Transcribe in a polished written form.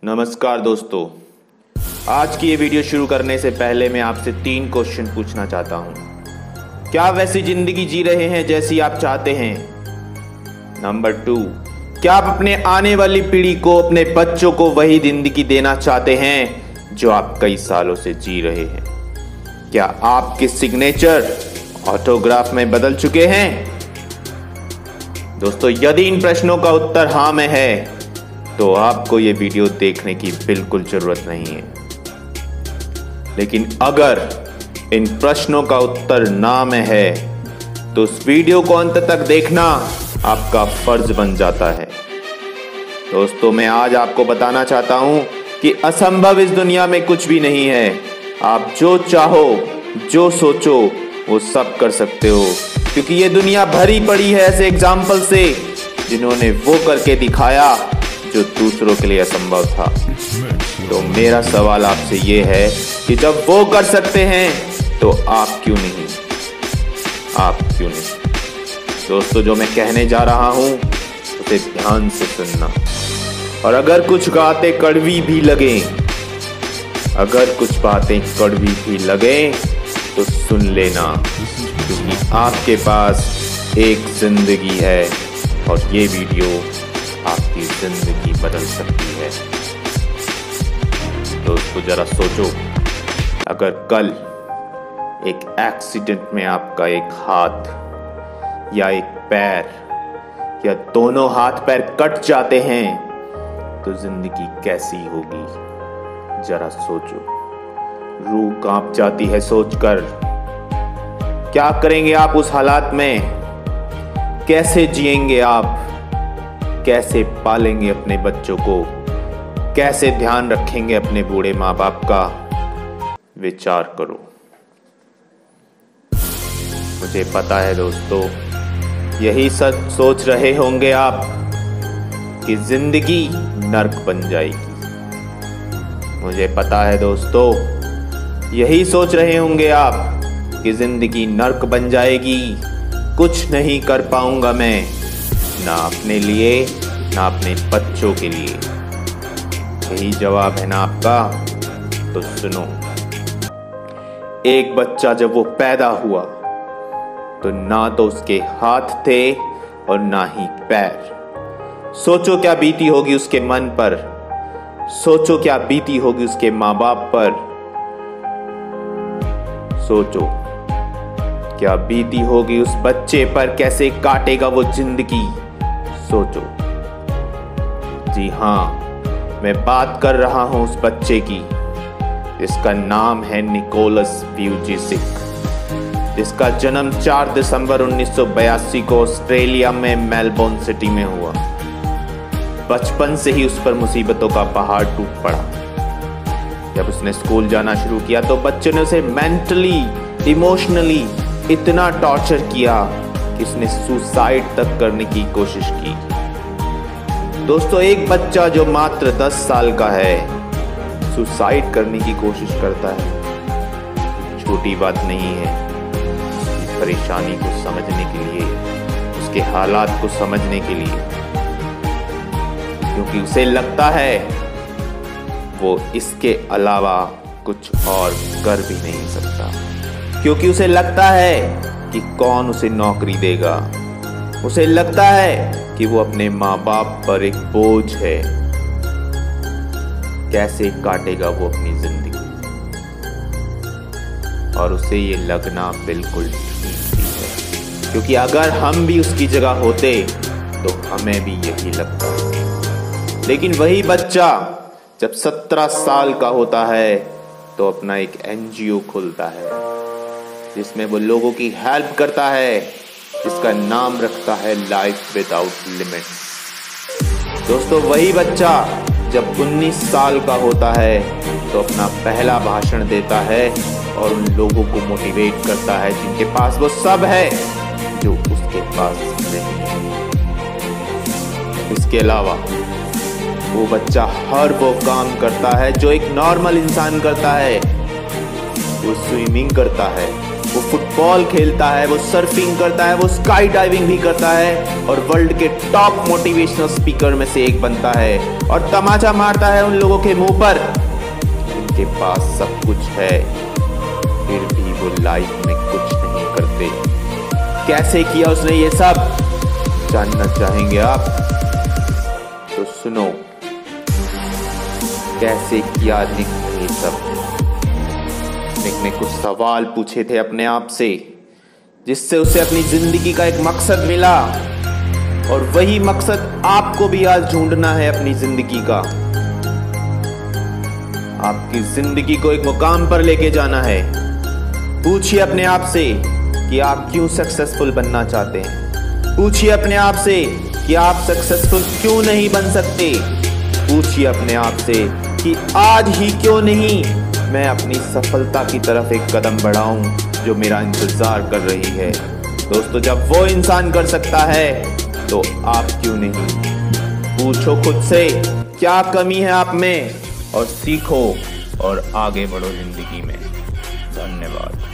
नमस्कार दोस्तों, आज की ये वीडियो शुरू करने से पहले मैं आपसे 3 क्वेश्चन पूछना चाहता हूं। क्या आप वैसी जिंदगी जी रहे हैं जैसी आप चाहते हैं? नंबर 2, क्या आप अपने आने वाली पीढ़ी को, अपने बच्चों को वही जिंदगी देना चाहते हैं जो आप कई सालों से जी रहे हैं? क्या आपके सिग्नेचर ऑटोग्राफ में बदल चुके हैं? दोस्तों, यदि इन प्रश्नों का उत्तर हाँ में है तो आपको ये वीडियो देखने की बिल्कुल जरूरत नहीं है। लेकिन अगर इन प्रश्नों का उत्तर ना में है तो उस वीडियो को अंत तक देखना आपका फर्ज बन जाता है। दोस्तों, मैं आज आपको बताना चाहता हूं कि असंभव इस दुनिया में कुछ भी नहीं है। आप जो चाहो, जो सोचो, वो सब कर सकते हो, क्योंकि ये दुनिया भरी पड़ी है ऐसे एग्जाम्पल से जिन्होंने वो करके दिखाया जो दूसरों के लिए असंभव था। तो मेरा सवाल आपसे ये है कि जब वो कर सकते हैं तो आप क्यों नहीं? दोस्तों, जो मैं कहने जा रहा हूं उसे ध्यान से सुनना। और अगर कुछ बातें कड़वी भी लगे तो सुन लेना, क्योंकि आपके पास एक जिंदगी है और ये वीडियो आपकी जिंदगी बदल सकती है। दोस्तों, जरा सोचो, अगर कल एक एक्सीडेंट में आपका एक हाथ या एक पैर या दोनों हाथ पैर कट जाते हैं तो जिंदगी कैसी होगी? जरा सोचो, रूह कांप जाती है सोचकर। क्या करेंगे आप उस हालात में? कैसे जिएंगे आप? कैसे पालेंगे अपने बच्चों को? कैसे ध्यान रखेंगे अपने बूढ़े माँ बाप का? विचार करो। मुझे पता है दोस्तों, यही सच सोच रहे होंगे आप कि जिंदगी नर्क बन जाएगी। मुझे पता है दोस्तों, यही सोच रहे होंगे आप कि जिंदगी नर्क बन जाएगी, कुछ नहीं कर पाऊंगा मैं, ना अपने लिए ना अपने बच्चों के लिए। यही जवाब है ना आपका? तो सुनो, एक बच्चा जब वो पैदा हुआ तो ना तो उसके हाथ थे और ना ही पैर। सोचो क्या बीती होगी उसके मन पर, सोचो क्या बीती होगी उसके माँ बाप पर, सोचो क्या बीती होगी उस बच्चे पर, कैसे काटेगा वो जिंदगी। सोचो। जी हाँ, मैं बात कर रहा हूं उस बच्चे की जिसका नाम है निकोलस व्यूजिसिक, जिसका जन्म 4 दिसंबर 1982 को ऑस्ट्रेलिया में मेलबोर्न सिटी में हुआ। बचपन से ही उस पर मुसीबतों का पहाड़ टूट पड़ा। जब उसने स्कूल जाना शुरू किया तो बच्चे ने उसे मेंटली, इमोशनली इतना टॉर्चर किया कि उसने सुसाइड तक करने की कोशिश की। दोस्तों, एक बच्चा जो मात्र 10 साल का है सुसाइड करने की कोशिश करता है, छोटी बात नहीं है। उसकी परेशानी को समझने के लिए, उसके हालात को समझने के लिए, क्योंकि उसे लगता है वो इसके अलावा कुछ और कर भी नहीं सकता, क्योंकि उसे लगता है कि कौन उसे नौकरी देगा। उसे लगता है कि वो अपने माँ बाप पर एक बोझ है। कैसे काटेगा वो अपनी जिंदगी? और उसे ये लगना बिल्कुल ठीक भी है, क्योंकि अगर हम भी उसकी जगह होते तो हमें भी यही लगता है। लेकिन वही बच्चा जब 17 साल का होता है तो अपना एक NGO खोलता है जिसमें वो लोगों की हेल्प करता है, जिसका नाम रखता है लाइफ विदाउट लिमिट्स। दोस्तों, वही बच्चा जब 19 साल का होता है तो अपना पहला भाषण देता है और उन लोगों को मोटिवेट करता है जिनके पास वो सब है जो उसके पास नहीं है। इसके अलावा वो बच्चा हर वो काम करता है जो एक नॉर्मल इंसान करता है। वो स्विमिंग करता है, वो फुटबॉल खेलता है, वो सर्फिंग करता है, वो स्काई डाइविंग भी करता है और वर्ल्ड के टॉप मोटिवेशनल स्पीकर में से एक बनता है और तमाचा मारता है उन लोगों के मुंह पर जिनके पास सब कुछ है फिर भी वो लाइफ में कुछ नहीं करते। कैसे किया उसने ये सब, जानना चाहेंगे आप? तो सुनो, कैसे किया निक ने ये सब। निक ने कुछ सवाल पूछे थे अपने आप से जिससे उसे अपनी जिंदगी का एक मकसद मिला और वही मकसद आपको भी आज ढूंढना है अपनी जिंदगी का। आपकी जिंदगी को एक मुकाम पर लेके जाना है। पूछिए अपने आप से कि आप क्यों सक्सेसफुल बनना चाहते हैं। पूछिए अपने आप से कि आप सक्सेसफुल क्यों नहीं बन सकते। पूछिए अपने आप से कि आज ही क्यों नहीं मैं अपनी सफलता की तरफ एक कदम बढ़ाऊं जो मेरा इंतजार कर रही है। दोस्तों, जब वो इंसान कर सकता है तो आप क्यों नहीं। पूछो खुद से क्या कमी है आप में और सीखो और आगे बढ़ो जिंदगी में। धन्यवाद।